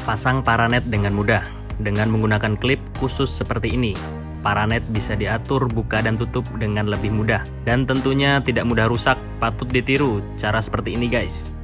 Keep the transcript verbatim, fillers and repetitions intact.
Pasang paranet dengan mudah. Dengan menggunakan klip khusus seperti ini, paranet bisa diatur buka dan tutup dengan lebih mudah. Dan tentunya tidak mudah rusak, patut ditiru cara seperti ini guys.